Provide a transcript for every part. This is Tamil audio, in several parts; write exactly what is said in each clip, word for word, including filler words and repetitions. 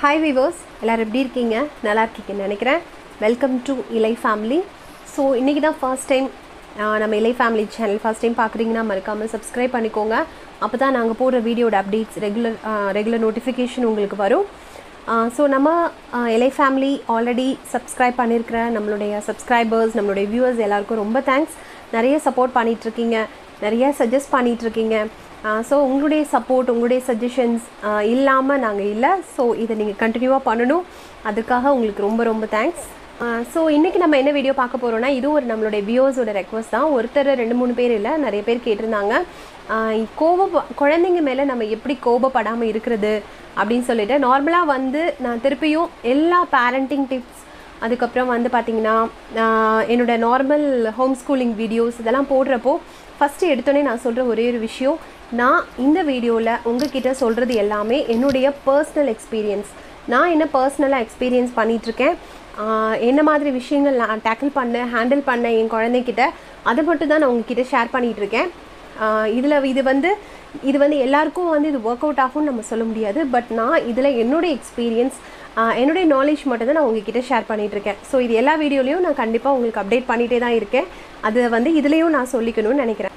Hi viewers, எல்லாரும் எப்படி இருக்கீங்க? நல்லா இருக்கீங்கன்னு நினைக்கிறேன். Welcome to Ilai family. So இன்றைக்கி தான் ஃபர்ஸ்ட் டைம் நம்ம இலை ஃபேமிலி சேனல் ஃபர்ஸ்ட் டைம் பார்க்குறீங்கன்னா மறக்காமல் சப்ஸ்கிரைப் பண்ணிக்கோங்க. அப்போ தான் நாங்கள் போடுற வீடியோட அப்டேட்ஸ் ரெகுலர் ரெகுலர் நோட்டிஃபிகேஷன் உங்களுக்கு வரும். ஸோ நம்ம இலை ஃபேமிலி ஆல்ரெடி சப்ஸ்கிரைப் பண்ணியிருக்கிற நம்மளுடைய சப்ஸ்கிரைபர்ஸ், நம்மளுடைய வியூவர்ஸ் எல்லாருக்கும் ரொம்ப தேங்க்ஸ். நிறைய சப்போர்ட் பண்ணிகிட்ருக்கீங்க, நிறைய சஜஸ்ட் பண்ணிகிட்ருக்கீங்க. ஸோ உங்களுடைய சப்போர்ட், உங்களுடைய சஜஷன்ஸ் இல்லாமல் நாங்கள் இல்லை. ஸோ இதை நீங்கள் கண்டினியூவாக பண்ணணும். அதுக்காக உங்களுக்கு ரொம்ப ரொம்ப தேங்க்ஸ். ஸோ இன்றைக்கி நம்ம என்ன வீடியோ பார்க்க போகிறோன்னா, இது ஒரு நம்மளுடைய வியூவர்ஸோட ரெக்வஸ்ட் தான். ஒருத்தர் ரெண்டு மூணு பேர் இல்லை, நிறைய பேர் கேட்டிருந்தாங்க. கோப குழந்தைங்க மேலே நம்ம எப்படி கோபப்படாமல் இருக்கிறது அப்படின்னு சொல்லிட்டு. நார்மலாக வந்து நான் திருப்பியும் எல்லா பேரண்டிங் டிப்ஸ், அதுக்கப்புறம் வந்து பார்த்திங்கன்னா என்னோடய நார்மல் ஹோம் ஸ்கூலிங் வீடியோஸ் இதெல்லாம் போடுறப்போ ஃபஸ்ட்டு எடுத்தோடனே நான் சொல்கிற ஒரே ஒரு விஷயம், நான் இந்த வீடியோவில் உங்ககிட்ட சொல்கிறது எல்லாமே என்னுடைய பர்சனல் எக்ஸ்பீரியன்ஸ். நான் என்ன பர்சனலாக எக்ஸ்பீரியன்ஸ் பண்ணிகிட்ருக்கேன், என்ன மாதிரி விஷயங்கள் நான் டேக்கிள் பண்ணேன், ஹேண்டில் பண்ணேன் என் குழந்தைகிட்ட, அதை மட்டும் தான் நான் உங்ககிட்ட ஷேர் பண்ணிகிட்ருக்கேன். இதில் இது வந்து இது வந்து எல்லாருக்கும் வந்து இது ஒர்க் அவுட் ஆகும்னு நம்ம சொல்ல முடியாது. பட் நான் இதில் என்னுடைய எக்ஸ்பீரியன்ஸ், என்னுடைய நாலேஜ் மட்டும் தான் நான் உங்ககிட்ட ஷேர் பண்ணிகிட்ருக்கேன். ஸோ இது எல்லா வீடியோலையும் நான் கண்டிப்பாக உங்களுக்கு அப்டேட் பண்ணிகிட்டே தான் இருக்கேன். அதை வந்து இதுலேயும் நான் சொல்லிக்கணும்னு நினைக்கிறேன்.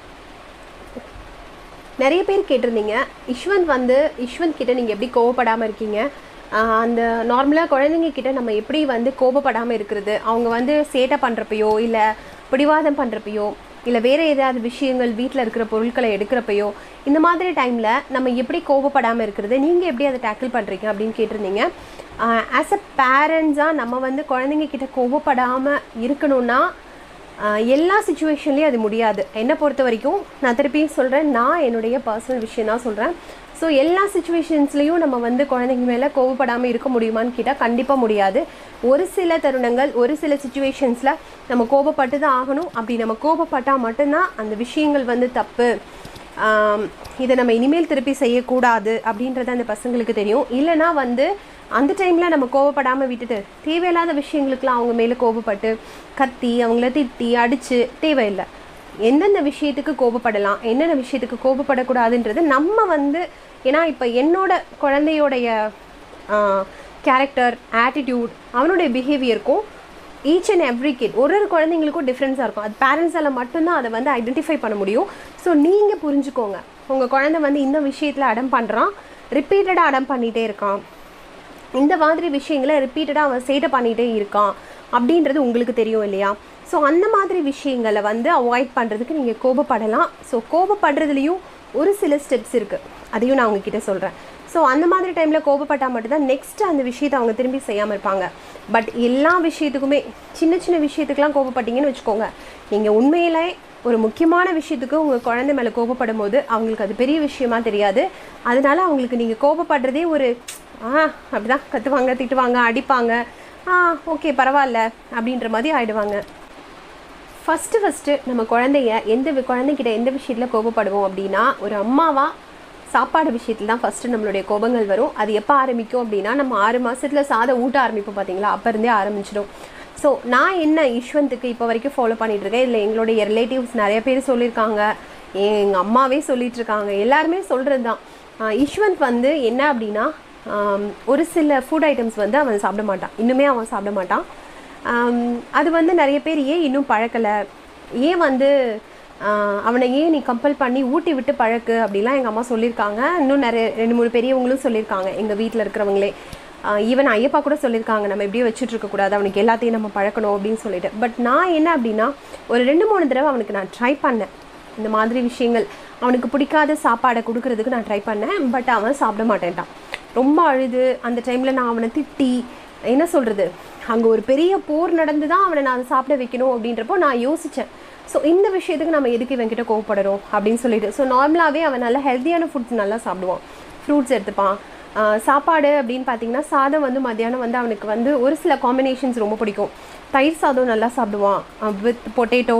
நிறைய பேர் கேட்டிருந்தீங்க, யஷ்வந்த் வந்து யஷ்வந்த் கிட்டே நீங்கள் எப்படி கோபப்படாமல் இருக்கீங்க, அந்த நார்மலாக குழந்தைங்க கிட்டே நம்ம எப்படி வந்து கோபப்படாமல் இருக்கிறது, அவங்க வந்து சேட்டை பண்ணுறப்பையோ இல்லை பிடிவாதம் பண்ணுறப்பையோ இல்லை வேறு ஏதாவது விஷயங்கள் வீட்டில் இருக்கிற பொருட்களை எடுக்கிறப்பையோ இந்த மாதிரி டைமில் நம்ம எப்படி கோபப்படாமல் இருக்கிறது, நீங்கள் எப்படி அதை டேக்கிள் பண்ணுறீங்க அப்படின்னு கேட்டிருந்தீங்க. ஆஸ் அ பேரண்ட்ஸாக நம்ம வந்து குழந்தைங்க கிட்ட கோபப்படாமல் இருக்கணும்னா எல்லா சுச்சுவேஷன்லேயும் அது முடியாது. என்னை பொறுத்த வரைக்கும் நான் திருப்பியும் சொல்கிறேன், நான் என்னுடைய பர்சனல் விஷயம் தான் சொல்கிறேன். ஸோ எல்லா சுச்சுவேஷன்ஸ்லேயும் நம்ம வந்து குழந்தைங்க மேலே கோவப்படாமல் இருக்க முடியுமான்னு கேட்டால் கண்டிப்பாக முடியாது. ஒரு சில தருணங்கள், ஒரு சில சுச்சுவேஷன்ஸில் நம்ம கோபப்பட்டு தான் ஆகணும். அப்படி நம்ம கோபப்பட்டால் மட்டும்தான் அந்த விஷயங்கள் வந்து தப்பு, இதை நம்ம இனிமேல் திருப்பி செய்யக்கூடாது அப்படின்றது அந்த பசங்களுக்கு தெரியும். இல்லைனா வந்து அந்த டைமில் நம்ம கோபப்படாமல் விட்டுட்டு தேவையில்லாத விஷயங்களுக்கெலாம் அவங்க மேலே கோபப்பட்டு கத்தி அவங்கள திட்டி அடித்து தேவையில்லை. எந்தெந்த விஷயத்துக்கு கோபப்படலாம், என்னென்ன விஷயத்துக்கு கோபப்படக்கூடாதுன்றது நம்ம வந்து, ஏன்னா இப்போ என்னோட குழந்தையோடைய கேரக்டர், ஆட்டிடியூட், அவனுடைய பிஹேவியருக்கும் ஈச் அண்ட் எவ்ரி கிட் ஒரு ஒரு குழந்தைங்களுக்கும் டிஃப்ரென்ஸாக இருக்கும். அது பேரண்ட்ஸால் மட்டும்தான் அதை வந்து ஐடென்டிஃபை பண்ண முடியும். ஸோ நீங்கள் புரிஞ்சுக்கோங்க, உங்கள் குழந்தை வந்து இந்த விஷயத்தில் அடம் பண்ணுறான், ரிப்பீட்டடாக அடம் பண்ணிகிட்டே இருக்கான், இந்த மாதிரி விஷயங்களை ரிப்பீட்டடாக அவன் சேட்டை பண்ணிகிட்டே இருக்கான் அப்படின்றது உங்களுக்கு தெரியும் இல்லையா? ஸோ அந்த மாதிரி விஷயங்களை வந்து அவாய்ட் பண்ணுறதுக்கு நீங்கள் கோபப்படலாம். ஸோ கோபப்படுறதுலேயும் ஒரு சில ஸ்டெப்ஸ் இருக்குது, அதையும் நான் உங்ககிட்ட சொல்கிறேன். ஸோ அந்த மாதிரி டைமில் கோபப்பட்டால் மட்டும்தான் நெக்ஸ்ட்டு அந்த விஷயத்தை அவங்க திரும்பி செய்யாமல் இருப்பாங்க. பட் எல்லா விஷயத்துக்குமே சின்ன சின்ன விஷயத்துக்கெலாம் கோபப்பட்டீங்கன்னு வச்சுக்கோங்க, நீங்கள் உண்மையிலே ஒரு முக்கியமான விஷயத்துக்கு உங்கள் குழந்தை மேலே கோபப்படும் போது அவங்களுக்கு அது பெரிய விஷயமா தெரியாது. அதனால அவங்களுக்கு நீங்கள் கோபப்படுறதே ஒரு ஆ அப்படிதான் கற்றுவாங்க, திட்டுவாங்க, அடிப்பாங்க, ஆ ஓகே பரவாயில்ல அப்படின்ற மாதிரி ஆகிடுவாங்க. ஃபஸ்ட்டு ஃபஸ்ட்டு நம்ம குழந்தைய எந்த குழந்தைகிட்ட எந்த விஷயத்தில் கோபப்படுவோம் அப்படின்னா, ஒரு அம்மாவாக சாப்பாடு விஷயத்தில் தான் ஃபஸ்ட்டு நம்மளுடைய கோபங்கள் வரும். அது எப்போ ஆரம்பிக்கும் அப்படின்னா, நம்ம ஆறு மாதத்தில் சாதம் ஊட்ட ஆரம்பிப்போம் பார்த்தீங்களா, அப்போ இருந்தே ஆரம்பிச்சிடும். ஸோ நான் என்ன யஷ்வந்துக்கு இப்போ வரைக்கும் ஃபாலோ பண்ணிகிட்ருக்கேன். இதில் எங்களுடைய ரிலேட்டிவ்ஸ் நிறைய பேர் சொல்லியிருக்காங்க, எங்கள் அம்மாவே சொல்லிகிட்ருக்காங்க, எல்லாருமே சொல்கிறது தான். யஷ்வந்த் வந்து என்ன அப்படின்னா, ஒரு சில ஃபுட் ஐட்டம்ஸ் வந்து அவன் சாப்பிட மாட்டான், இன்னுமே அவன் சாப்பிட மாட்டான். அது வந்து நிறைய பேர் ஏன் இன்னும் பழக்கலை, ஏன் வந்து அவனை ஏன் நீ கம்பல் பண்ணி ஊட்டி விட்டு பழக்கு அப்படிலாம் எங்கள் அம்மா சொல்லியிருக்காங்க. இன்னும் நிறைய ரெண்டு மூணு பெரியவங்களும் சொல்லியிருக்காங்க, எங்கள் வீட்டில் இருக்கிறவங்களே. ஈவன் ஐயப்பா கூட சொல்லியிருக்காங்க, நம்ம எப்படியும் வச்சுட்டு இருக்கக்கூடாது, அவனுக்கு எல்லாத்தையும் நம்ம பழக்கணும் அப்படின்னு சொல்லிட்டு. பட் நான் என்ன அப்படின்னா, ஒரு ரெண்டு மூணு தடவை அவனுக்கு நான் ட்ரை பண்ணேன் இந்த மாதிரி விஷயங்கள், அவனுக்கு பிடிக்காத சாப்பாடை கொடுக்கறதுக்கு நான் ட்ரை பண்ணேன். பட் அவன் சாப்பிட மாட்டேன்ட்டான், ரொம்ப அழுது. அந்த டைமில் நான் அவனை திட்டி என்ன சொல்கிறது, அங்கே ஒரு பெரிய போர் நடந்து தான் அவனை நான் அதை சாப்பிட வைக்கணும் அப்படின்றப்போ நான் யோசித்தேன், ஸோ இந்த விஷயத்துக்கு நம்ம எதுக்கு இவன்கிட்ட கோவப்படணும் அப்படின்னு சொல்லிட்டு. ஸோ நார்மலாகவே அவன் நல்லா ஹெல்த்தியான ஃபுட்ஸ் நல்லா சாப்பிடுவான், ஃப்ரூட்ஸ் எடுத்துப்பான். சாப்பாடு அப்படின்னு பார்த்திங்கன்னா, சாதம் வந்து மத்தியானம் வந்து அவனுக்கு வந்து ஒரு சில காம்பினேஷன்ஸ் ரொம்ப பிடிக்கும். தயிர் சாதம் நல்லா சாப்பிடுவான் வித் பொட்டேட்டோ,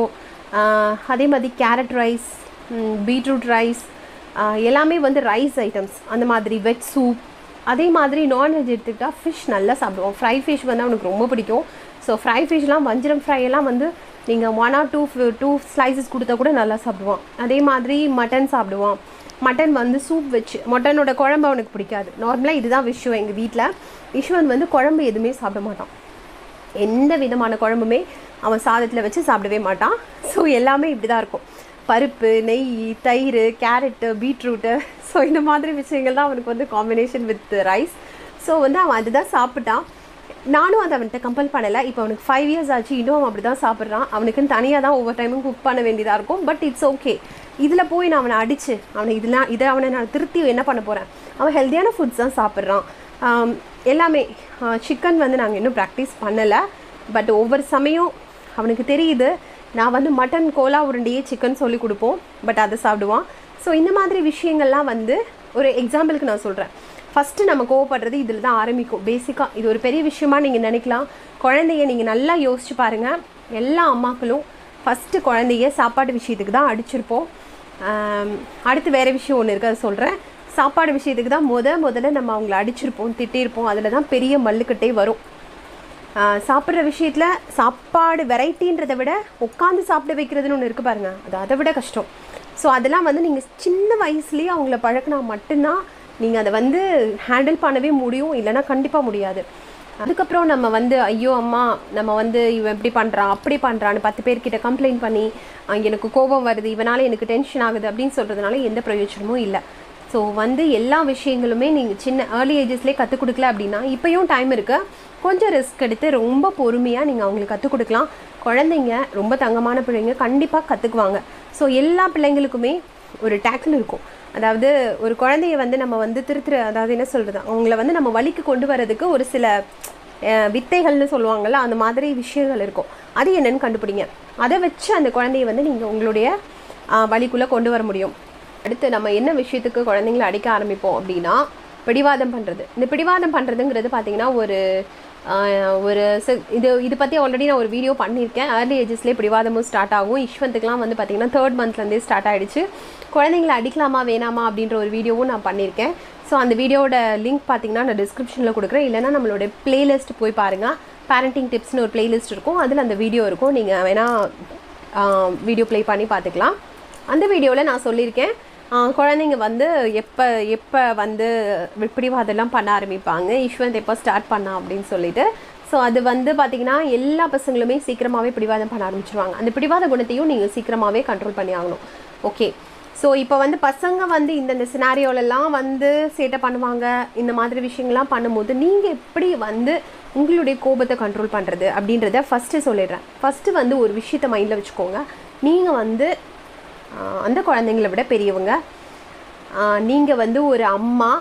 அதே மாதிரி கேரட் ரைஸ், பீட்ரூட் ரைஸ், எல்லாமே வந்து ரைஸ் ஐட்டம்ஸ், அந்த மாதிரி வெஜ் சூப். அதே மாதிரி நான்வெஜ் எடுத்துக்கிட்டால் ஃபிஷ் நல்லா சாப்பிடுவோம். ஃப்ரை ஃபிஷ் வந்து அவனுக்கு ரொம்ப பிடிக்கும். ஸோ ஃப்ரை ஃபிஷ்லாம், வஞ்சிரம் ஃப்ரை எல்லாம் வந்து நீங்கள் one or two two slices கொடுத்தா கூட நல்லா சாப்பிடுவான். அதே மாதிரி மட்டன் சாப்பிடுவான். மட்டன் வந்து சூப் வச்சு, மட்டனோட குழம்பு அவனுக்கு பிடிக்காது. நார்மலாக இதுதான் விஷயம் எங்கள் வீட்டில். யஷ்வந்த் வந்து குழம்பு எதுவுமே சாப்பிட மாட்டான். எந்த விதமான குழம்புமே அவன் சாதத்தில் வச்சு சாப்பிடவே மாட்டான். ஸோ எல்லாமே இப்படி தான் இருக்கும். பருப்பு, நெய், தயிர், கேரட்டு, பீட்ரூட்டு, ஸோ இந்த மாதிரி விஷயங்கள் தான் அவனுக்கு வந்து காம்பினேஷன் வித் ரைஸ். ஸோ வந்து அவன் அதுதான் சாப்பிட்டான். நானும் அதை அவன்கிட்ட கம்பல் பண்ணலை. இப்போ அவனுக்கு ஃபைவ் இயர்ஸ் ஆச்சு, இன்னும் அவன் அப்படி தான் சாப்பிட்றான். அவனுக்குன்னு தனியாக தான் ஒவ்வொரு டைமும் குக் பண்ண வேண்டியதாக இருக்கும். But it's okay. இதில் போய் நான் அவனை அடித்து அவனை இதெல்லாம் இதை அவனை நான் திருத்தி என்ன பண்ண போகிறேன்? அவன் ஹெல்த்தியான ஃபுட்ஸ் தான் சாப்பிட்றான். எல்லாமே சிக்கன் வந்து நாங்கள் இன்னும் ப்ராக்டிஸ் பண்ணலை. பட் ஒவ்வொரு சமயம் அவனுக்கு தெரியுது. நான் வந்து மட்டன் கோலா உருண்டையே சிக்கன் சொல்லி கொடுப்போம், பட் அதை சாப்பிடுவான். ஸோ இந்த மாதிரி விஷயங்கள்லாம் வந்து ஒரு எக்ஸாம்பிளுக்கு நான் சொல்கிறேன். ஃபஸ்ட்டு நம்ம கோவப்படுறது இதில் தான் ஆரம்பிக்கும். பேசிக்காக இது ஒரு பெரிய விஷயமா நீங்கள் நினைக்கலாம். குழந்தைய நீங்கள் நல்லா யோசிச்சு பாருங்கள். எல்லா அம்மாக்களும் ஃபஸ்ட்டு குழந்தைய சாப்பாடு விஷயத்துக்கு தான் அடிச்சிருப்போம். அடுத்து வேறு விஷயம் ஒன்று இருக்குது, அதை சொல்கிறேன். சாப்பாடு விஷயத்துக்கு தான் முத முதல்ல நம்ம அவங்கள அடிச்சிருப்போம், திட்டிருப்போம். அதில் தான் பெரிய மல்லுக்கட்டே வரும். சாப்பிட்ற விஷயத்தில் சாப்பாடு வெரைட்டின்றதை விட உட்காந்து சாப்பிட வைக்கிறதுன்னு ஒன்று இருக்குது பாருங்கள், அது அதை விட கஷ்டம். ஸோ அதெல்லாம் வந்து நீங்கள் சின்ன வயசுலேயே அவங்கள பழக்கினா மட்டும்தான் நீங்கள் அதை வந்து ஹேண்டில் பண்ணவே முடியும், இல்லைனா கண்டிப்பாக முடியாது. அதுக்கப்புறம் நம்ம வந்து ஐயோ அம்மா நம்ம வந்து இவன் எப்படி பண்ணுறான் அப்படி பண்ணுறான்னு பத்து பேர்கிட்ட கம்ப்ளைண்ட் பண்ணி எனக்கு கோபம் வருது, இவனால் எனக்கு டென்ஷன் ஆகுது அப்படின்னு சொல்கிறதுனால எந்த பிரயோஜனமும் இல்லை. ஸோ வந்து எல்லா விஷயங்களுமே நீங்கள் சின்ன ஏர்லி ஏஜஸ்லேயே கற்றுக் கொடுக்கல அப்படின்னா இப்போயும் டைம் இருக்குது. கொஞ்சம் ரிஸ்க் எடுத்து ரொம்ப பொறுமையாக நீங்கள் அவங்களுக்கு கற்றுக் கொடுக்கலாம். குழந்தைங்க ரொம்ப தங்கமான பிள்ளைங்க, கண்டிப்பாக கற்றுக்குவாங்க. ஸோ எல்லா பிள்ளைங்களுக்குமே ஒரு டேக்கிள் இருக்கும். அதாவது ஒரு குழந்தைய வந்து நம்ம வந்து திருத்திர அதாவது என்ன சொல்கிறது, அவங்கள வந்து நம்ம வழிக்கு கொண்டு வரதுக்கு ஒரு சில வித்தைகள்னு சொல்லுவாங்கள்ல, அந்த மாதிரி விஷயங்கள் இருக்கும். அது என்னென்னு கண்டுபிடிங்க. அதை வச்சு அந்த குழந்தைய வந்து நீங்கள் உங்களுடைய வழிக்குள்ளே கொண்டு வர முடியும். அடுத்து நம்ம என்ன விஷயத்துக்கு குழந்தைங்களை அடிக்க ஆரம்பிப்போம் அப்படின்னா பிடிவாதம் பண்ணுறது. இந்த பிடிவாதம் பண்ணுறதுங்கிறது பார்த்திங்கன்னா ஒரு ஒரு இது இது பற்றி ஆல்ரெடி நான் ஒரு வீடியோ பண்ணியிருக்கேன். ஏர்லி ஏஜஸ்லேயே பிடிவாதமும் ஸ்டார்ட் ஆகும். யஷ்வந்த்துக்குலாம் வந்து பார்த்திங்கன்னா தேர்ட் மந்த்லேருந்தே ஸ்டார்ட் ஆகிடுச்சு. குழந்தைங்களை அடிக்கலாமா வேணாமா அப்படின்ற ஒரு வீடியோவும் நான் பண்ணியிருக்கேன். ஸோ அந்த வீடியோட லிங்க் பார்த்திங்கன்னா நான் டிஸ்கிரிப்ஷனில் கொடுக்குறேன். இல்லைனா நம்மளோட பிளேலிஸ்ட் போய் பாருங்கள். பேரண்டிங் டிப்ஸ்னு ஒரு பிளேலிஸ்ட் இருக்கும், அதில் அந்த வீடியோ இருக்கும். நீங்கள் வேணால் வீடியோ ப்ளே பண்ணி பார்த்துக்கலாம். அந்த வீடியோவில் நான் சொல்லியிருக்கேன் குழந்தைங்க வந்து எப்போ எப்போ வந்து பிடிவாதெல்லாம் பண்ண ஆரம்பிப்பாங்க, யஷ்வந்த் எப்போ ஸ்டார்ட் பண்ணா அப்படின்னு சொல்லிட்டு. ஸோ அது வந்து பார்த்திங்கன்னா எல்லா பசங்களுமே சீக்கிரமாகவே பிடிவாதம் பண்ண ஆரம்பிச்சிருவாங்க. அந்த பிடிவாத குணத்தையும் நீங்கள் சீக்கிரமாகவே கண்ட்ரோல் பண்ணி ஆகணும். ஓகே, ஸோ இப்போ வந்து பசங்க வந்து இந்தந்த சினாரியோலெல்லாம் வந்து சேட்டை பண்ணுவாங்க, இந்த மாதிரி விஷயங்கள்லாம் பண்ணும்போது நீங்கள் எப்படி வந்து உங்களுடைய கோபத்தை கண்ட்ரோல் பண்ணுறது அப்படின்றத ஃபஸ்ட்டு சொல்லிடுறேன். ஃபஸ்ட்டு வந்து ஒரு விஷயத்தை மைண்டில் வச்சுக்கோங்க. நீங்கள் வந்து அந்த குழந்தைங்கள விட பெரியவங்க, நீங்கள் வந்து ஒரு அம்மா.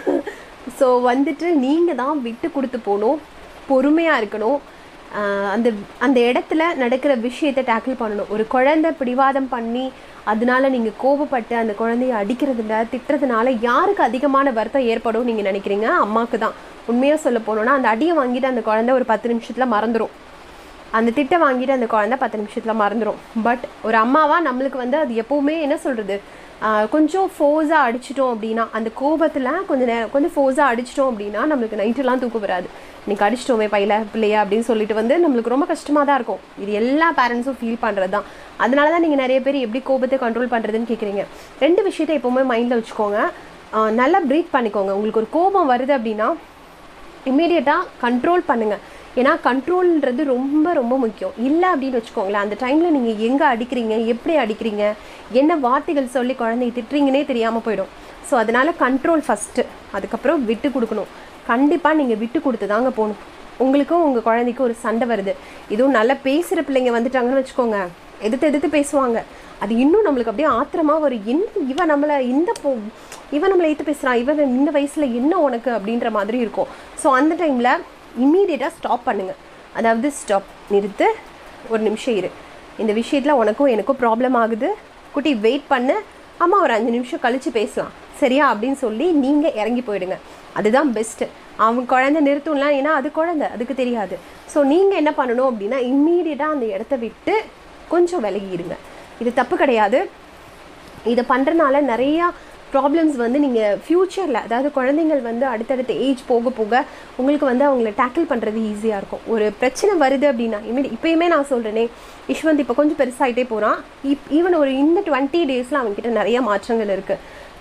ஸோ வந்துட்டு நீங்கள் தான் விட்டு கொடுத்து போகணும், பொறுமையாக இருக்கணும். அந்த அந்த இடத்துல நடக்கிற விஷயத்தை டேக்கிள் பண்ணணும். ஒரு குழந்தை பிடிவாதம் பண்ணி அதனால நீங்கள் கோபப்பட்டு அந்த குழந்தைய அடிக்கிறதுல திட்டுறதுனால யாருக்கு அதிகமான வருத்தம் ஏற்படும் நீங்கள் நினைக்கிறீங்க? அம்மாவுக்கு தான். உண்மையாக சொல்ல போனோன்னா அந்த அடியை வாங்கிட்டு அந்த குழந்தை ஒரு பத்து நிமிஷத்தில் மறந்துடும். அந்த திட்டை வாங்கிட்டு அந்த குழந்தை பத்து நிமிஷத்தில் மறந்துடும். பட் ஒரு அம்மாவாக நம்மளுக்கு வந்து அது எப்போவுமே என்ன சொல்கிறது, கொஞ்சம் ஃபோர்ஸாக அடிச்சிட்டோம் அப்படின்னா, அந்த கோபத்தில் கொஞ்சம் நேரம் கொஞ்சம் ஃபோர்ஸாக அடிச்சிட்டோம் அப்படின்னா நம்மளுக்கு நைட்டெல்லாம் தூக்கம் வராது. இன்றைக்கி அடிச்சிட்டோமே பையில பிள்ளையா அப்படின்னு சொல்லிட்டு வந்து நம்மளுக்கு ரொம்ப கஷ்டமாக தான் இருக்கும். இது எல்லா பேரண்ட்ஸும் ஃபீல் பண்ணுறது தான். அதனால தான் நீங்கள் நிறைய பேர் எப்படி கோபத்தை கண்ட்ரோல் பண்ணுறதுன்னு கேட்குறீங்க. ரெண்டு விஷயத்தை எப்போவுமே மைண்டில் வச்சுக்கோங்க. நல்லா ப்ரீத் பண்ணிக்கோங்க. உங்களுக்கு ஒரு கோபம் வருது அப்படின்னா இம்மீடியட்டாக கண்ட்ரோல் பண்ணுங்கள். ஏன்னா கண்ட்ரோல்ன்றது ரொம்ப ரொம்ப முக்கியம். இல்லை அப்படின்னு வச்சுக்கோங்களேன், அந்த டைமில் நீங்கள் எங்கே அடிக்கிறீங்க, எப்படி அடிக்கிறீங்க, என்ன வார்த்தைகள் சொல்லி குழந்தைய திட்டுறீங்கன்னே தெரியாமல் போயிடும். ஸோ அதனால் கண்ட்ரோல் ஃபஸ்ட்டு, அதுக்கப்புறம் விட்டு கொடுக்கணும். கண்டிப்பாக நீங்கள் விட்டு கொடுத்து தாங்க போகணும். உங்களுக்கும் உங்கள் குழந்தைக்கும் ஒரு சண்டை வருது, இதுவும் நல்லா பேசுகிற பிள்ளைங்க வந்துட்டாங்கன்னு வச்சுக்கோங்க, எதிர்த்து எதிர்த்து பேசுவாங்க. அது இன்னும் நம்மளுக்கு அப்படியே ஆத்திரமாக ஒரு என்ன இவன் நம்மளை இந்த போ இவன் நம்மளை எதிர்த்து பேசுகிறான், இவன் இந்த வயசில் என்ன உனக்கு அப்படின்ற மாதிரி இருக்கும். ஸோ அந்த டைமில் இம்மீடியட்டாக ஸ்டாப் பண்ணுங்கள். அதாவது ஸ்டாப், நிறுத்து, ஒரு நிமிஷம் இரு, இந்த விஷயத்தில் உனக்கும் எனக்கும் ப்ராப்ளம் ஆகுது, குட்டி வெயிட் பண்ணு, அம்மா ஒரு அஞ்சு நிமிஷம் கழித்து பேசலாம் சரியா அப்படின்னு சொல்லி நீங்கள் இறங்கி போயிடுங்க. அதுதான் பெஸ்ட்டு. அவங்க குழந்தை நிறுத்தும்லாம், ஏன்னா அது குழந்தை, அதுக்கு தெரியாது. ஸோ நீங்கள் என்ன பண்ணணும் அப்படின்னா இம்மீடியட்டாக அந்த இடத்த விட்டு கொஞ்சம் விலகிடுங்க. இது தப்பு கிடையாது. இதை பண்ணுறதுனால நிறையா ப்ராப்ளம்ஸ் வந்து நீங்கள் ஃப்யூச்சரில், அதாவது குழந்தைங்கள் வந்து அடுத்தடுத்த ஏஜ் போக போக உங்களுக்கு வந்து அவங்கள டேக்கிள் பண்ணுறது ஈஸியாக இருக்கும். ஒரு பிரச்சனை வருது அப்படின்னா இமீடி இப்போயுமே நான் சொல்கிறேனே, யஷ்வந்த் இப்போ கொஞ்சம் பெருசாகிட்டே போகிறான். இப் ஈவன் ஒரு இந்த டுவெண்ட்டி டேஸில் அவங்ககிட்ட நிறைய மாற்றங்கள் இருக்குது.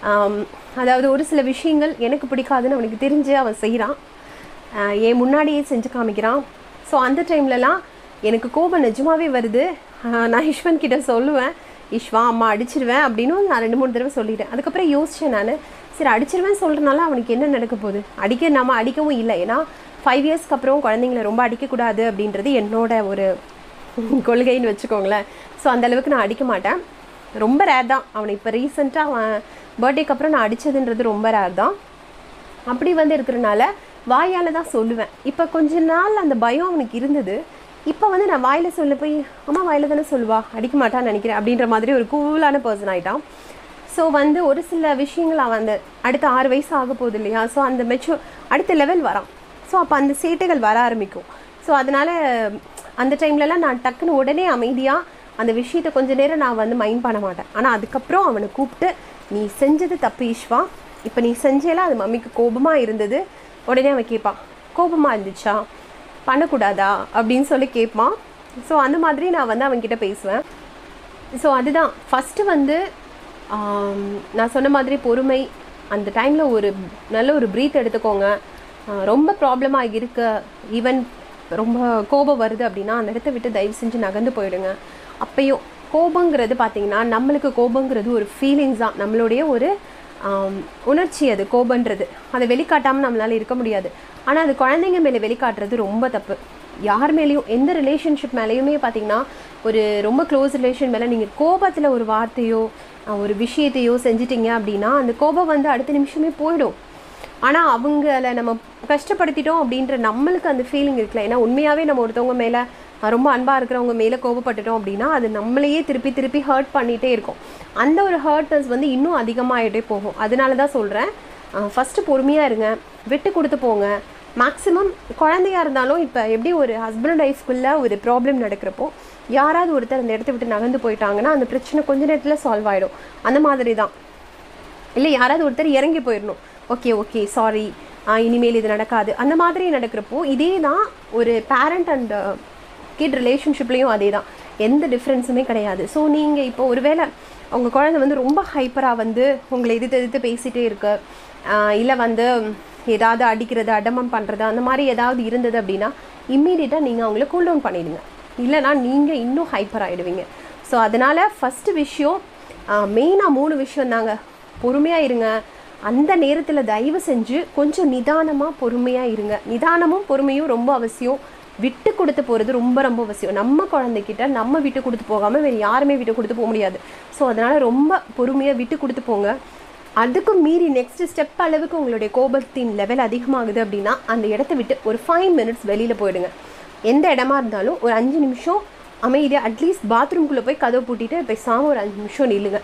அதாவது ஒரு சில விஷயங்கள் எனக்கு பிடிக்காதுன்னு அவனுக்கு தெரிஞ்சு அவன் செய்கிறான், என் முன்னாடியே செஞ்சு காமிக்கிறான். ஸோ அந்த டைம்லலாம் எனக்கு கோபம் நிஜமாகவே வருது. நான் ஈஸ்வன் கிட்ட சொல்லுவேன், ஈஸ்வா அம்மா அடிச்சிருவேன் அப்படின்னு நான் ரெண்டு மூணு தடவை சொல்லிட்டேன். அதுக்கப்புறம் யோசித்தேன் நான், சரி அடிச்சிருவேன் சொல்கிறனால அவனுக்கு என்ன நடக்க போகுது, அடிக்க நம்ம அடிக்கவும் இல்லை. ஏன்னா ஃபைவ் இயர்ஸ்க்கு அப்புறம் குழந்தைங்கள ரொம்ப அடிக்கக்கூடாது அப்படின்றது என்னோட ஒரு கொள்கைன்னு வச்சுக்கோங்களேன். ஸோ அந்தளவுக்கு நான் அடிக்க மாட்டேன், ரொம்ப ரேர் தான். அவனை இப்போ ரீசெண்டாக அவன் பர்த்டேக்கு அப்புறம் நான் அடித்ததுன்றது ரொம்ப ரேர் தான். அப்படி வந்து இருக்கிறனால வாயால் தான் சொல்லுவேன். இப்போ கொஞ்ச நாள் அந்த பயம் அவனுக்கு இருந்தது. இப்போ வந்து நான் வாயில் சொல்ல போய் அம்மா வாயில் தானே சொல்லுவா, அடிக்க மாட்டான்னு நினைக்கிறேன் அப்படின்ற மாதிரி ஒரு கூலான பர்சன் ஆகிட்டான். ஸோ வந்து ஒரு சில விஷயங்கள் அவன் அந்த அடுத்த ஆறு வயசு ஆக போகுது இல்லையா, ஸோ அந்த மெச்சூர் அடுத்த லெவல் வரான். ஸோ அப்போ அந்த சேட்டைகள் வர ஆரம்பிக்கும். ஸோ அதனால் அந்த டைம்லலாம் நான் டக்குன்னு உடனே அமைதியாக அந்த விஷயத்தை கொஞ்சம் நேரம் நான் வந்து மைண்ட் பண்ண மாட்டேன். ஆனால் அதுக்கப்புறம் அவனை கூப்பிட்டு, நீ செஞ்சது தப்பு ஈஸ்வா, இப்போ நீ செஞ்சேல அது மம்மிக்கு கோபமாக இருந்தது. உடனே அவன் கேட்பான், கோபமாக இருந்துச்சா, பண்ணக்கூடாதா அப்படின்னு சொல்லி கேட்பான். ஸோ அந்த மாதிரி நான் வந்து அவன்கிட்ட பேசுவேன். ஸோ அதுதான் ஃபஸ்ட்டு வந்து நான் சொன்ன மாதிரி பொறுமை. அந்த டைமில் ஒரு நல்ல ஒரு ப்ரீத் எடுத்துக்கோங்க. ரொம்ப ப்ராப்ளமாக இருக்க, ஈவன் ரொம்ப கோபம் வருது அப்படின்னா அந்த இடத்த விட்டு தயவு செஞ்சு நகர்ந்து போயிடுங்க. அப்பையும் கோபங்கிறது பார்த்திங்கன்னா நம்மளுக்கு கோபங்கிறது ஒரு ஃபீலிங்ஸ் தான், நம்மளுடைய ஒரு உணர்ச்சி. அது கோபன்றது அதை வெளிக்காட்டாமல் நம்மளால் இருக்க முடியாது. ஆனால் அது குழந்தைங்க மேலே வெளிக்காட்டுறது ரொம்ப தப்பு. யார் மேலேயும் எந்த ரிலேஷன்ஷிப் மேலேயுமே பார்த்திங்கன்னா ஒரு ரொம்ப க்ளோஸ் ரிலேஷன் மேலே நீங்கள் கோபத்தில் ஒரு வார்த்தையோ ஒரு விஷயத்தையோ செஞ்சிட்டிங்க அப்படின்னா அந்த கோபம் வந்து அடுத்த நிமிஷமே போயிடும். ஆனால் அவங்கள நம்ம கஷ்டப்படுத்திட்டோம் அப்படின்ற நம்மளுக்கு அந்த ஃபீலிங் இருக்குல்ல. ஏன்னா உண்மையாகவே நம்ம ஒருத்தவங்க மேலே ரொம்ப அன்பாக இருக்கிறவங்க மேலே கோபப்பட்டுட்டோம் அப்படின்னா அது நம்மளையே திருப்பி திருப்பி ஹர்ட் பண்ணிகிட்டே இருக்கும். அந்த ஒரு ஹர்ட்னஸ் வந்து இன்னும் அதிகமாகிட்டே போகும். அதனால தான் சொல்கிறேன், ஃபஸ்ட்டு பொறுமையாக இருங்க, விட்டு கொடுத்து போங்க. மேக்ஸிமம் குழந்தையாக இருந்தாலும் இப்போ எப்படி ஒரு ஹஸ்பண்ட் அண்ட் ஒய்ஃப்குள்ளே ஒரு ப்ராப்ளம் நடக்கிறப்போ யாராவது ஒருத்தர் அந்த இடத்த விட்டு நகர்ந்து போயிட்டாங்கன்னா அந்த பிரச்சனை கொஞ்ச நேரத்தில் சால்வ் ஆகிடும். அந்த மாதிரி தான். இல்லை யாராவது ஒருத்தர் இறங்கி போயிடணும், ஓகே ஓகே சாரி இனிமேல் இது நடக்காது, அந்த மாதிரி நடக்கிறப்போ இதே தான் ஒரு பேரண்ட் அண்ட் கிட் ரிலேஷன்ஷிப்லேயும் அதே தான், எந்த டிஃப்ரென்ஸுமே கிடையாது. ஸோ நீங்கள் இப்போ ஒருவேளை உங்கள் குழந்தை வந்து ரொம்ப ஹைப்பராக வந்து உங்களை எதிர்த்து எதிர்த்து பேசிகிட்டே இருக்கு, இல்லை வந்து ஏதாவது அடிக்கிறது அடமம் பண்ணுறது அந்த மாதிரி ஏதாவது இருந்தது அப்படின்னா இம்மீடியட்டாக நீங்கள் அவங்கள கூல் டவுன் பண்ணிடுங்க, இல்லைனா நீங்கள் இன்னும் ஹைப்பர் ஆகிடுவீங்க. ஸோ அதனால் ஃபஸ்ட்டு விஷயம் மெயினாக மூணு விஷயம் தாங்க. பொறுமையாக இருங்க. அந்த நேரத்தில் தயவு செஞ்சு கொஞ்சம் நிதானமாக பொறுமையாக இருங்க. நிதானமும் பொறுமையும் ரொம்ப அவசியம். விட்டு கொடுத்து போகிறது ரொம்ப ரொம்ப அவசியம். நம்ம குழந்தைகிட்ட நம்ம விட்டு கொடுத்து போகாமல் வேறு யாருமே விட்டு கொடுத்து போக முடியாது. ஸோ அதனால் ரொம்ப பொறுமையாக விட்டு கொடுத்து போங்க. அதுக்கும் மீறி நெக்ஸ்ட் ஸ்டெப் அளவுக்கு உங்களுடைய கோபத்தின் லெவல் அதிகமாகுது அப்படின்னா அந்த இடத்த விட்டு ஒரு ஃபைவ் மினிட்ஸ் வெளியில் போயிடுங்க. எந்த இடமா இருந்தாலும் ஒரு அஞ்சு நிமிஷம் அமைதியாக அட்லீஸ்ட் பாத்ரூம்குள்ளே போய் கதவை பூட்டிட்டு பேசாமல் ஒரு அஞ்சு நிமிஷம் நில்லுங்க.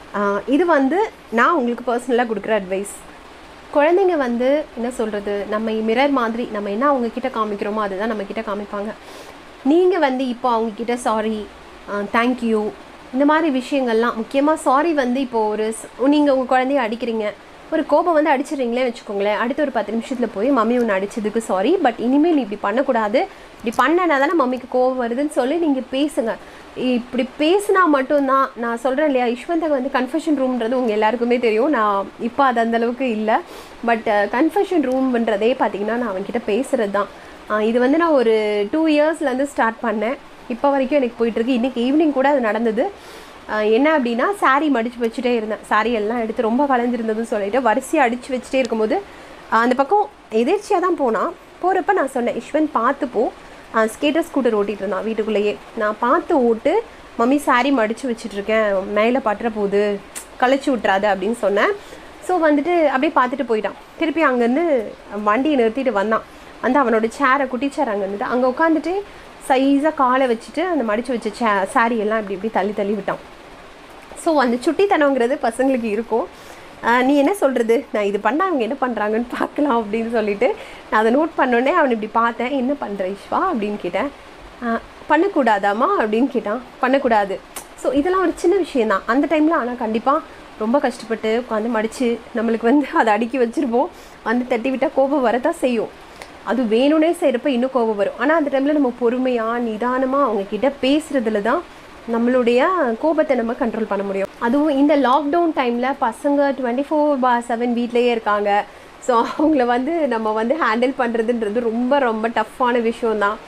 இது வந்து நான் உங்களுக்கு பர்சனலாக கொடுக்குற அட்வைஸ். குழந்தைங்க வந்து என்ன சொல்கிறது, நம்ம மிரர் மாதிரி நம்ம என்ன அவங்கக்கிட்ட காமிக்கிறோமோ அதுதான் நம்மக்கிட்ட காமிப்பாங்க. நீங்கள் வந்து இப்போ அவங்கக்கிட்ட சாரி, தேங்க்யூ இந்த மாதிரி விஷயங்கள்லாம் முக்கியமாக சாரி வந்து இப்போது ஒரு நீங்கள் உங்கள் குழந்தைய அடிக்கிறீங்க, ஒரு கோபம் வந்து அடிச்சிடுறீங்களே வச்சுக்கோங்களேன், அடுத்த ஒரு பத்து நிமிஷத்தில் போய் மம்மி ஒன்று அடித்ததுக்கு சாரி, பட் இனிமேல் நீ இப்படி பண்ணக்கூடாது, இப்படி பண்ணனா தானே மம்மிக்கு கோபம் வருதுன்னு சொல்லி நீங்கள் பேசுங்க. இப்படி பேசினா மட்டும்தான், நான் சொல்கிறேன் இல்லையா, யஷ்வந்தக்கு வந்து கன்ஃபெஷன் ரூம்ன்றது உங்கள் எல்லாருக்குமே தெரியும். நான் இப்போ அது அந்தளவுக்கு இல்லை, பட் கன்ஃபெஷன் ரூம்ன்றதே பார்த்திங்கன்னா நான் அவன்கிட்ட பேசுகிறது தான். இது வந்து நான் ஒரு டூ இயர்ஸ்லேருந்து ஸ்டார்ட் பண்ணேன், இப்போ வரைக்கும் எனக்கு போயிட்டுருக்கு. இன்றைக்கி ஈவினிங் கூட அது நடந்தது. என்ன அப்படின்னா சாரீ மடித்து வச்சுட்டே இருந்தேன், சாரீ எல்லாம் எடுத்து ரொம்ப வளைஞ்சிருந்ததுன்னு சொல்லிட்டு வரிசையாக அடித்து வச்சுட்டே இருக்கும்போது அந்த பக்கம் எதிர்ச்சியாக தான் போனான். போகிறப்ப நான் சொன்னேன், யஷ்வந்த் பார்த்துப்போ, ஸ்கேட்டர் ஸ்கூட்டர் ஓட்டிகிட்டு இருந்தான் வீட்டுக்குள்ளேயே, நான் பார்த்து ஓட்டு மம்மி சாரீ மடித்து வச்சுட்ருக்கேன், மேலே பட்டுற போது கழிச்சு விட்றாது அப்படின்னு சொன்னேன். ஸோ வந்துட்டு அப்படியே பார்த்துட்டு போயிட்டான். திருப்பி அங்கேருந்து வண்டியை நிறுத்திட்டு வந்தான். வந்து அவனோட சேரை குட்டி சேர் அங்கே இருந்துட்டு அங்கே உட்காந்துட்டு சைஸாக காலை வச்சுட்டு அந்த மடித்து வச்ச சே சாரீ எல்லாம் இப்படி இப்படி தள்ளி தள்ளி விட்டான். ஸோ அந்த சுட்டித்தனங்கிறது பசங்களுக்கு இருக்கும். நீ என்ன சொல்கிறது, நான் இது பண்ணால் அவங்க என்ன பண்ணுறாங்கன்னு பார்க்கலாம் அப்படின்னு சொல்லிட்டு நான் அதை நோட் பண்ணோடனே அவனை இப்படி பார்த்தேன். என்ன பண்ணுற ஈஸ்வா அப்படின்னு கேட்டேன். பண்ணக்கூடாதாம்மா அப்படின்னு கேட்டான். பண்ணக்கூடாது. ஸோ இதெல்லாம் ஒரு சின்ன விஷயந்தான் அந்த டைமில். ஆனால் கண்டிப்பாக ரொம்ப கஷ்டப்பட்டு உட்காந்து மடித்து நம்மளுக்கு வந்து அதை அடுக்கி வச்சுருப்போம். வந்து தட்டி விட்டால் கோபம் வரதான் செய்யும். அது வேணும்னே செய்கிறப்ப இன்னும் கோபம் வரும். ஆனால் அந்த டைமில் நம்ம பொறுமையாக நிதானமாக அவங்கக்கிட்ட பேசுகிறதுல தான் நம்மளுடைய கோபத்தை நம்ம கண்ட்ரோல் பண்ண முடியும். அதுவும் இந்த லாக்டவுன் டைமில் பசங்க டுவெண்ட்டி ஃபோர் பார் செவன் வீட்லேயே இருக்காங்க. ஸோ அவங்கள வந்து நம்ம வந்து ஹேண்டில் பண்ணுறதுன்றது ரொம்ப ரொம்ப டஃப்பான விஷயந்தான்.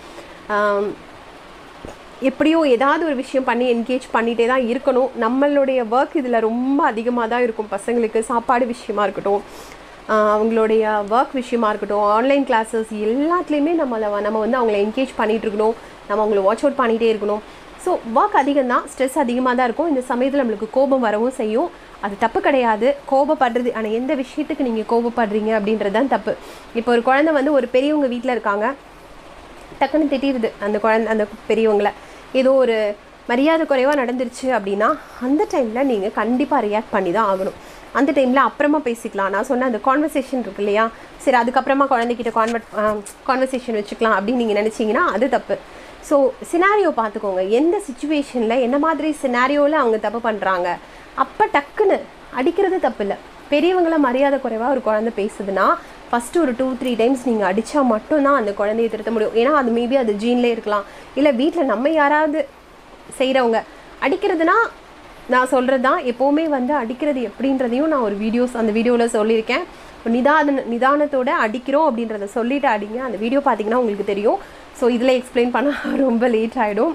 எப்படியோ ஏதாவது ஒரு விஷயம் பண்ணி என்கேஜ் பண்ணிகிட்டே தான் இருக்கணும். நம்மளுடைய ஒர்க் இதில் ரொம்ப அதிகமாக தான் இருக்கும். பசங்களுக்கு சாப்பாடு விஷயமா இருக்கட்டும், அவங்களுடைய ஒர்க் விஷயமா இருக்கட்டும், ஆன்லைன் கிளாஸஸ் எல்லாத்துலேயுமே நம்மளை நம்ம வந்து அவங்கள என்கேஜ் பண்ணிகிட்டு இருக்கணும். நம்ம அவங்கள வாட்ச் அவுட் பண்ணிகிட்டே இருக்கணும். ஸோ ஒர்க் அதிகம் தான், ஸ்ட்ரெஸ் அதிகமாக தான் இருக்கும். இந்த சமயத்தில் நம்மளுக்கு கோபம் வரவும் செய்யும். அது தப்பு கிடையாது, கோபப்படுறது. ஆனால் எந்த விஷயத்துக்கு நீங்கள் கோபப்படுறீங்க அப்படின்றது தான் தப்பு. இப்போ ஒரு குழந்தை வந்து ஒரு பெரியவங்க வீட்டில் இருக்காங்க, டக்குன்னு திட்டிடுது அந்த குழந்தை அந்த பெரியவங்களை. ஏதோ ஒரு மரியாதை குறைவாக நடந்துருச்சு அப்படின்னா அந்த டைமில் நீங்கள் கண்டிப்பாக ரியாக்ட் பண்ணி தான் ஆகணும். அந்த டைமில் அப்புறமா பேசிக்கலாம். நான் சொன்ன அந்த கான்வர்சேஷன் இருக்கு இல்லையா, சரி அதுக்கப்புறமா குழந்தைகிட்ட கான்வர்ட் கான்வர்சேஷன் வச்சுக்கலாம் அப்படின்னு நீங்கள் நினச்சிங்கன்னா அது தப்பு. ஸோ சினாரியோ பார்த்துக்கோங்க, எந்த சுச்சுவேஷனில் என்ன மாதிரி சினாரியோவில் அவங்க தப்பு பண்ணுறாங்க. அப்போ டக்குன்னு அடிக்கிறது தப்பு இல்லை. பெரியவங்கள மரியாதை குறைவாக ஒரு குழந்தை பேசுதுன்னா ஃபஸ்ட்டு ஒரு டூ த்ரீ டைம்ஸ் நீங்கள் அடித்தா மட்டும்தான் அந்த குழந்தையை திருத்த முடியும். ஏன்னா அது மேபி அது ஜீன்லேயே இருக்கலாம், இல்லை வீட்டில் நம்ம யாராவது செய்கிறவங்க. அடிக்கிறதுனா நான் சொல்கிறது தான், எப்போவுமே வந்து அடிக்கிறது எப்படின்றதையும் நான் ஒரு வீடியோஸ் அந்த வீடியோவில் சொல்லியிருக்கேன். நிதான நிதானத்தோடு அடிக்கிறோம் அப்படின்றத சொல்லிவிட்டு அடிங்க. அந்த வீடியோ பார்த்திங்கன்னா உங்களுக்கு தெரியும். ஸோ இதில் எக்ஸ்பிளைன் பண்ண ரொம்ப லேட் ஆகிடும்.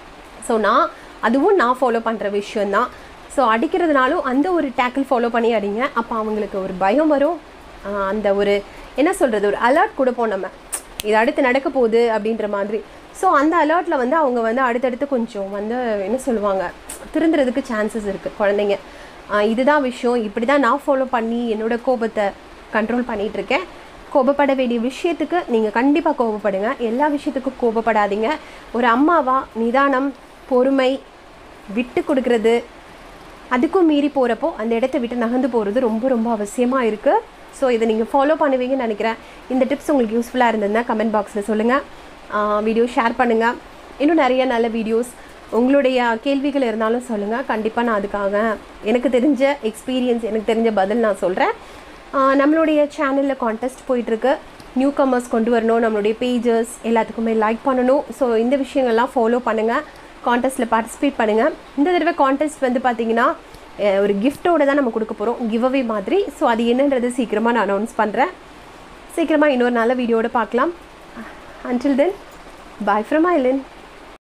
ஸோ நான் அதுவும் நான் ஃபாலோ பண்ணுற விஷயந்தான். ஸோ அடிக்கிறதுனாலும் அந்த ஒரு டேக்கிள் ஃபாலோ பண்ணி அடிங்க. அப்போ அவங்களுக்கு ஒரு பயம் வரும். அந்த ஒரு என்ன சொல்கிறது, ஒரு அலர்ட் கொடுப்போம் நம்ம, இது அடுத்து நடக்க போகுது அப்படின்ற மாதிரி. ஸோ அந்த அலர்ட்டில் வந்து அவங்க வந்து அடுத்தடுத்து கொஞ்சம் வந்து என்ன சொல்லுவாங்க, திருந்துறதுக்கு சான்சஸ் இருக்குது குழந்தைங்க. இதுதான் விஷயம், இப்படி தான் நான் ஃபாலோ பண்ணி என்னோடய கோபத்தை கண்ட்ரோல் பண்ணிகிட்ருக்கேன். கோபப்பட வேண்டிய விஷயத்துக்கு நீங்கள் கண்டிப்பாக கோபப்படுங்க, எல்லா விஷயத்துக்கும் கோபப்படாதீங்க. ஒரு அம்மாவா நிதானம், பொறுமை, விட்டு கொடுக்குறது, அதுக்கும் மீறி போகிறப்போ அந்த இடத்த விட்டு நகர்ந்து போகிறது ரொம்ப ரொம்ப அவசியமாக இருக்குது. ஸோ இதை நீங்கள் ஃபாலோ பண்ணுவீங்கன்னு நினைக்கிறேன். இந்த டிப்ஸ் உங்களுக்கு யூஸ்ஃபுல்லாக இருந்ததுன்னா கமெண்ட் பாக்ஸில் சொல்லுங்கள், வீடியோ ஷேர் பண்ணுங்கள். இன்னும் நிறைய நல்ல வீடியோஸ் உங்களுடைய கேள்விகள் இருந்தாலும் சொல்லுங்கள். கண்டிப்பாக நான் அதுக்காக எனக்கு தெரிஞ்ச எக்ஸ்பீரியன்ஸ், எனக்கு தெரிஞ்ச பதில் நான் சொல்கிறேன். நம்மளுடைய சேனலில் கான்டெஸ்ட் போயிட்டுருக்கு, நியூ கமர்ஸ் கொண்டு வரணும், நம்மளுடைய பேஜஸ் எல்லாத்துக்குமே லைக் பண்ணணும். ஸோ இந்த விஷயங்கள்லாம் ஃபாலோ பண்ணுங்கள், கான்டெஸ்ட்டில் பார்ட்டிசிபேட் பண்ணுங்கள். இந்த தடவை கான்டெஸ்ட் வந்து பார்த்திங்கன்னா ஒரு கிஃப்ட்டோடு தான் நம்ம கொடுக்க போகிறோம், கிவ் அவே மாதிரி. ஸோ அது என்னன்றது சீக்கிரமாக நான் அனௌன்ஸ் பண்ணுறேன். சீக்கிரமாக இன்னொரு நல்ல வீடியோட பார்க்கலாம். Until then, bye from Island.